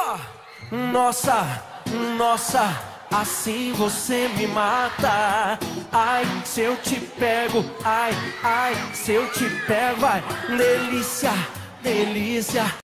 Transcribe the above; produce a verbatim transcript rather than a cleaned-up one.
Nossa, nossa, assim você me mata. Ai, se eu te pego, ai, ai, se eu te pego, ai, delícia, delícia.